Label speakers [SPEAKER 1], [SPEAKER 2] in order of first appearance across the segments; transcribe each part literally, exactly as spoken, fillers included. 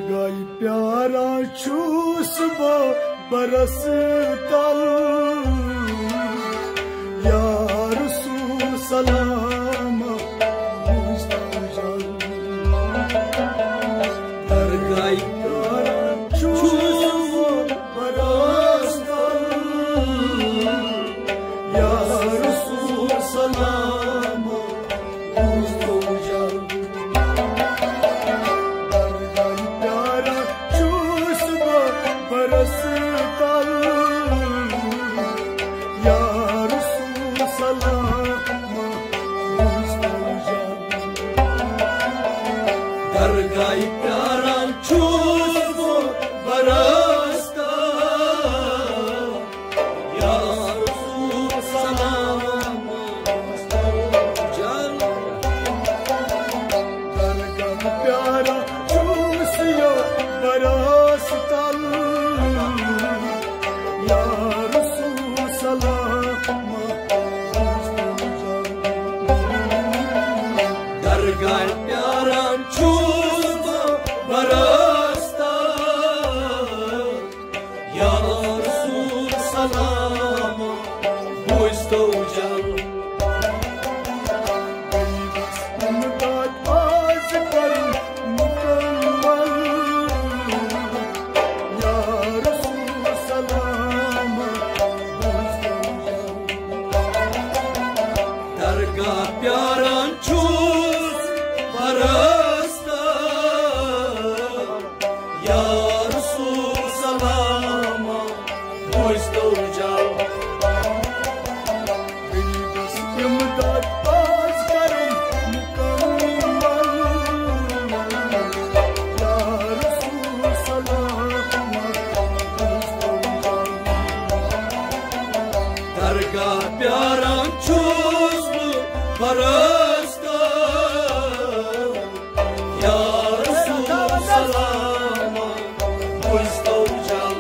[SPEAKER 1] दरगाह प्यारा छूस वो बरस तल या रसूल सलाम मुस्तजल दरगाह प्यारा छूस वो बरस तल या रसूल सलाम मुस्तजल दरगाह प्यारा छूस वो बरस तल या रसूल सलाम मुस्तजल दरगाह प्यारा छूस वो बरस तल या रसूल सलाम मुस्तजल दरगाह प्यारा छूस यो बरस तल या रसूल सलाम मुस्तजल दरगाह प्यारा छूस वो बरस तल या रसूल सलाम मुस्तजल इमदाद आज पर मुकम्मल या रसूल सलाम मुस्तजल दरगाह प्यारा छूस बरस तल या रसूल सलाम मुस्तजल इमदाद आज पर मुकम्मल या रसूल सलाम मुस्तजल दरगाह प्यारा छूस बरस तल या रसूल सलाम मुस्तजल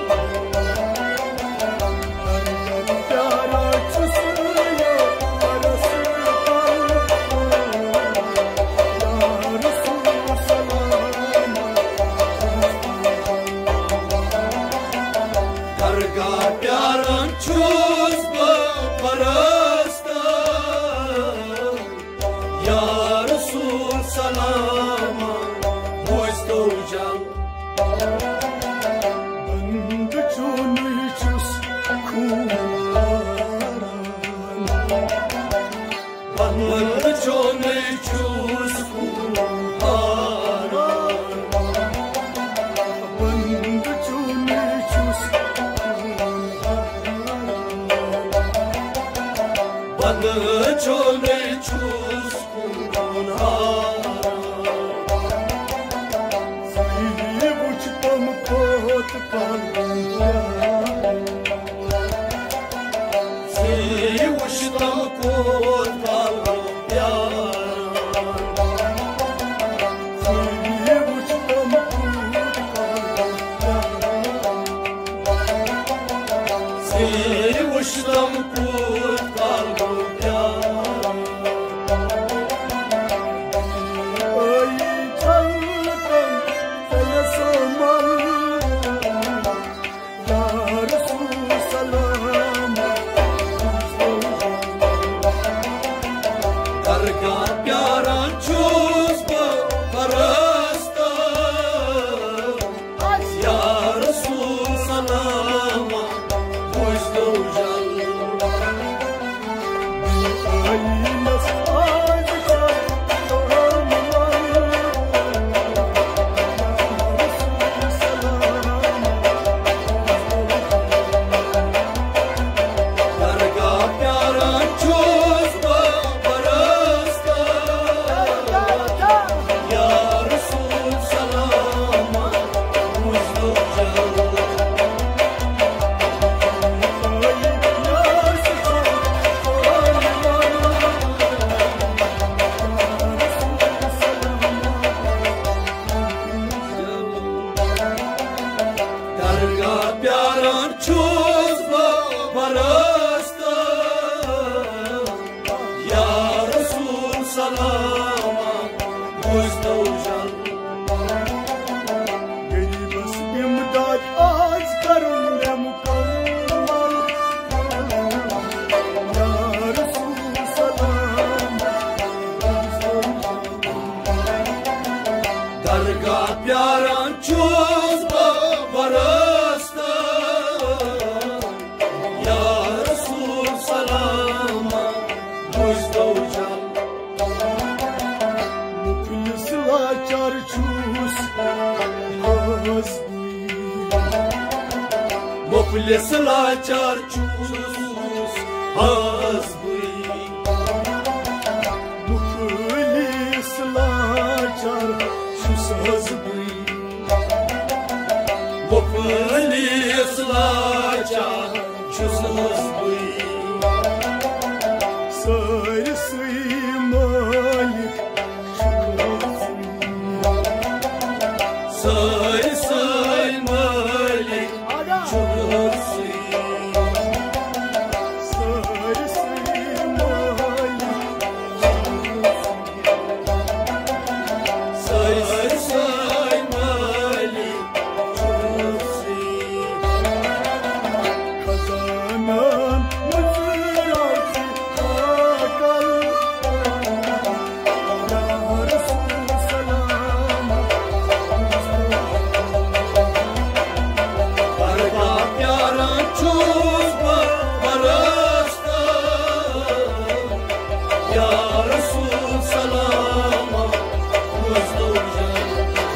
[SPEAKER 1] प्यारा छूस यो बरस तल या रसूल सलाम दरगाह प्यारा छूस बरस तल या रसूल सलाम मुस्तजल बंद चुन छुस खून बंद चुन छुस खून बंद चुन छुस बंद चुन छुस खून सही बुझ तुम खोत सही बुझ तुम खोत सही बुझ तुम सही बुझ तुम दरगाह प्यारा छूस बरस तल या रसूल सलाम मुस्तजल दरगाह प्यारा छूस बरस तल या रसूल सलाम मुस्तजल दरगाह प्यारा छूस बरस तल या रसूल सलाम मुस्तजल çöz barasta Ya Resul salama Muzdavcan
[SPEAKER 2] Muflisla çarçus Haz
[SPEAKER 1] Muflisla çarçus Haz
[SPEAKER 2] Muflisla çarçus Haz
[SPEAKER 1] Muflisla çarçus Haz
[SPEAKER 2] Sayı sayı malik
[SPEAKER 1] Say say malik çukursi
[SPEAKER 2] Sayı sayı malik
[SPEAKER 1] Say say malik çukursi
[SPEAKER 2] Kazanan mızrası akal Ya Resul salama
[SPEAKER 1] Barga pyaran çöz barasta Ya Resul salama Muzdavcan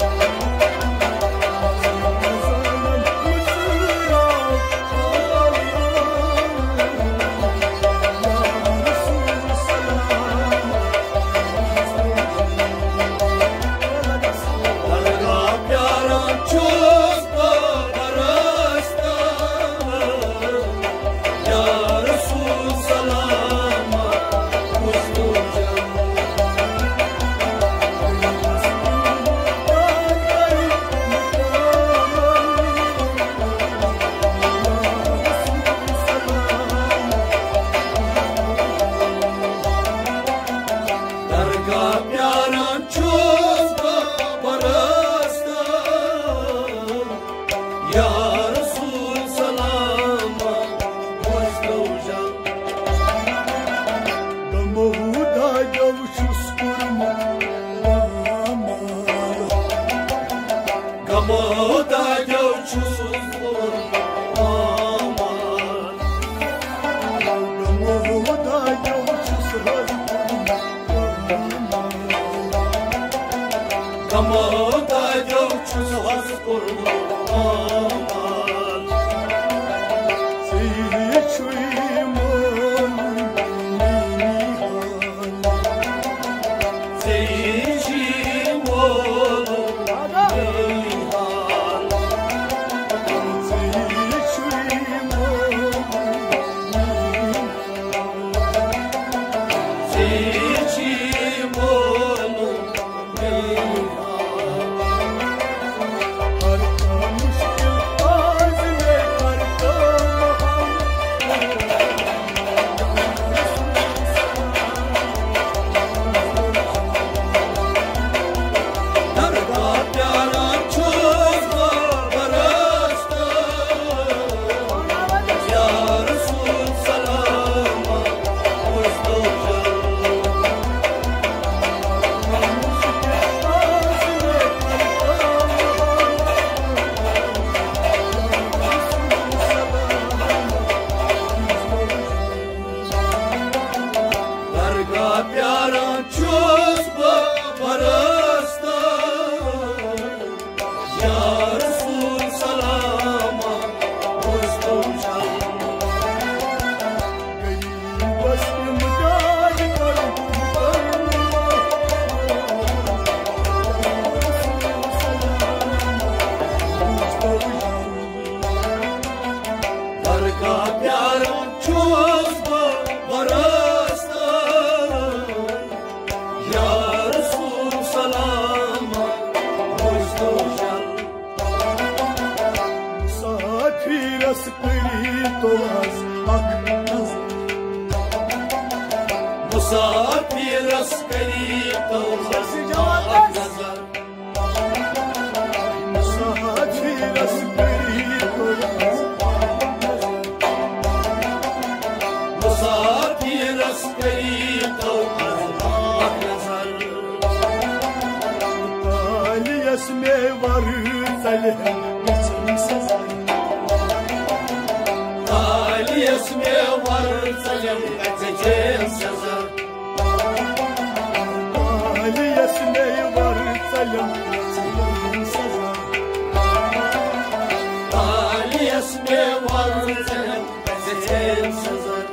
[SPEAKER 2] Kazanan mızrası akal Ya Resul salama
[SPEAKER 1] Barga pyaran çöz barasta Ya Resul salama Muzdavcan Darga pyaran çöz barasta Ya Resul salama Muzdavcan
[SPEAKER 2] Gamuda gavşus kurma
[SPEAKER 1] Gamoda gavçuz aman
[SPEAKER 2] Gamuda gavşus
[SPEAKER 1] Gamoda gavçuz has kurma aman
[SPEAKER 2] Seyri çuyman minihan
[SPEAKER 1] Seyircim oğlum Nihal
[SPEAKER 2] Seyri çuyman
[SPEAKER 1] Seyircim oğlum Nihal
[SPEAKER 2] Arkamış azme karkamaham
[SPEAKER 1] Darga pyaran çöz barasta Ya Resul salama Muzdavcan Darga pyaran çöz barasta Ya Resul salama Muzdavcan
[SPEAKER 2] Basım dâr
[SPEAKER 1] Darga pyaran çöz barasta Ya Resul salama Muzdavcan
[SPEAKER 2] Misafir askeri dolaz ak nazar
[SPEAKER 1] Musafir askeri tavzaz nazar
[SPEAKER 2] Misafir askeri dolaz
[SPEAKER 1] Musafir askeri tavzaz nazar
[SPEAKER 2] Taliyesme varır Salih geçim sazar
[SPEAKER 1] Taliyes mi var Salim geçim sazar
[SPEAKER 2] Taliyes mi var Salim geçim sazar
[SPEAKER 1] Taliyes mi var Salim geçim sazar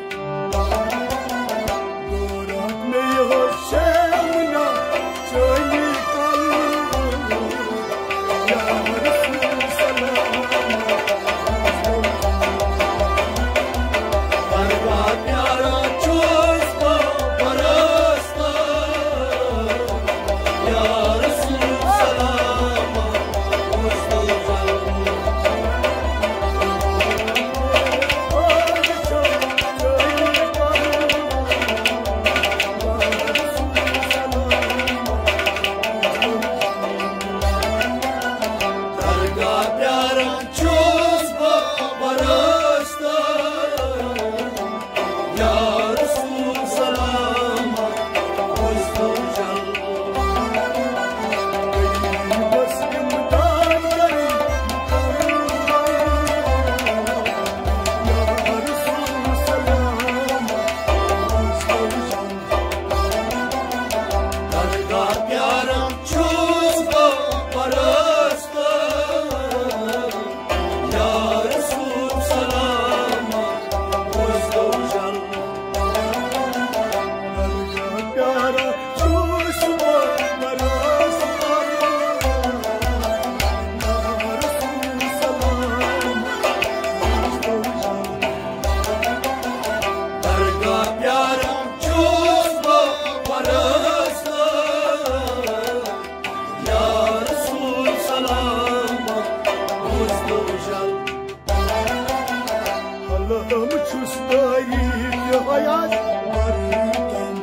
[SPEAKER 2] Durak mi hoşemna çöli kalbim Ya Resul selam
[SPEAKER 1] Barba pyara çözme barasta Ya Resul selama Mustafa Darga pyara çözme barasta Ya Resul selama Mustafa Darga pyara çözme barasta Ya Resul selama Mustafa Darga pyara çözme barasta Ya Resul selama Mustafa
[SPEAKER 2] Allah'ım çustayım ya hayat varken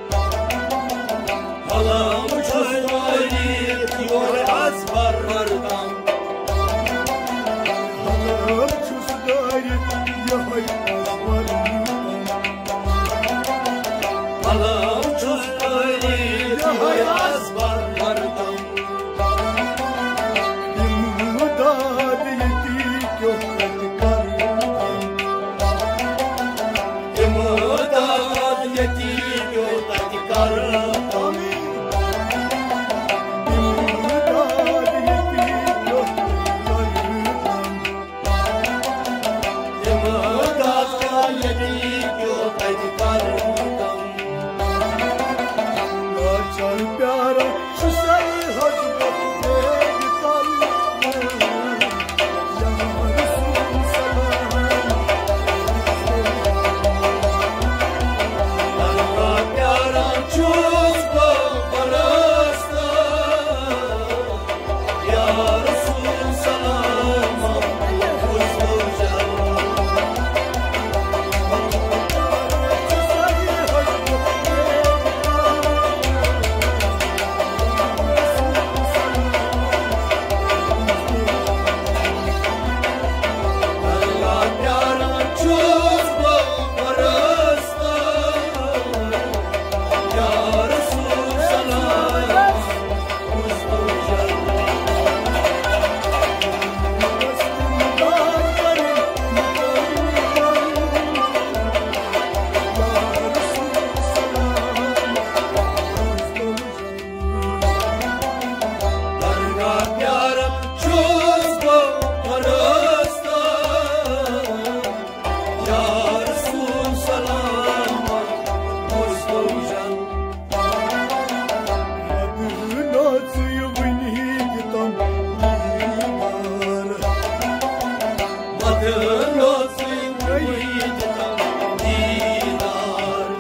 [SPEAKER 1] Halam çözmeyi diyor azbar vardan
[SPEAKER 2] Allah'ım çustayım ya hayat varken
[SPEAKER 1] Halam çözmeyi diyor azbar vardan
[SPEAKER 2] İmdad yedik yok karkan
[SPEAKER 1] İmdad yetik yolda kardan
[SPEAKER 2] İmdad yedik yok karkan
[SPEAKER 1] İmdad yetik yolda kardan
[SPEAKER 2] Açar pyara şu serhat tek kalbim Ya Resul selam
[SPEAKER 1] Darga pyara çözme barasta Ya Resul selama Mustafa Darga pyara çözme barasta Ya Resul selama Mustafa Darga pyara çözme barasta Ya Resul selama Mustafa Madın olsun kıyıdan dinar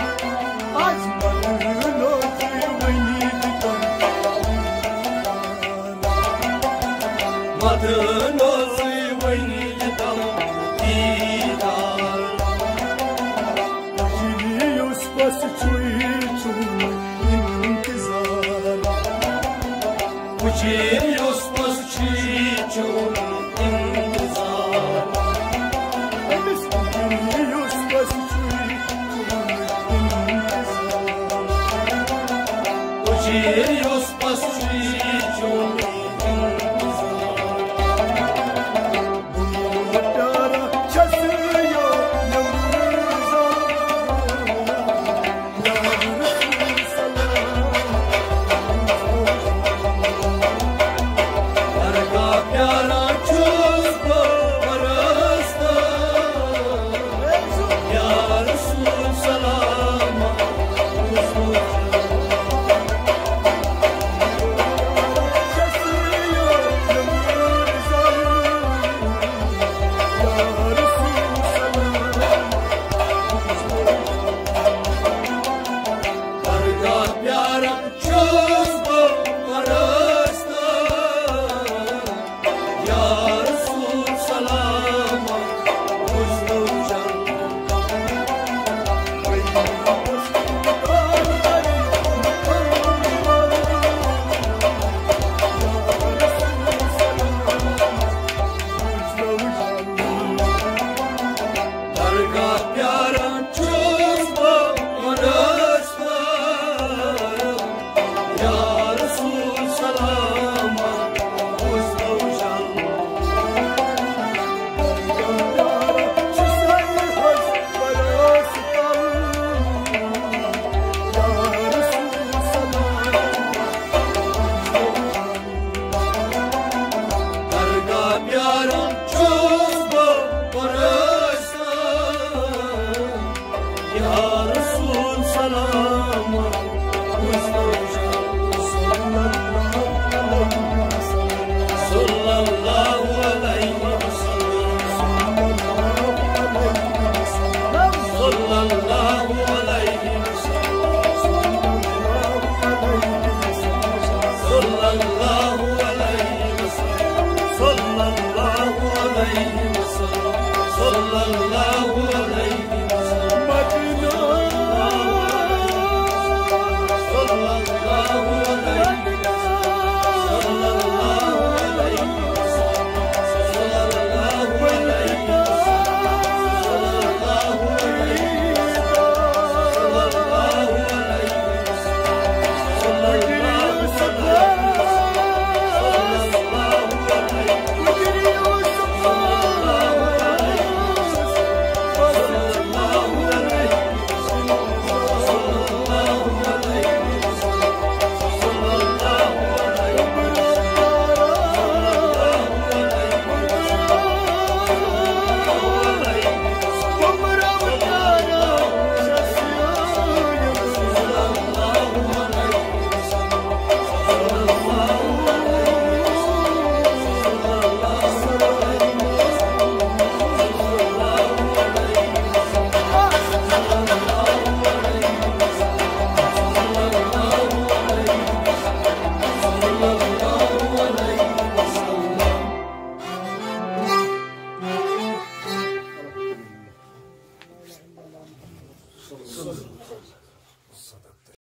[SPEAKER 1] Madın olsun kıyıdan dinar Uçir yosmaz çiçun intizar Uçir yosmaz çiçun intizar sallallahu aleyhi ve sellem sallallahu aleyhi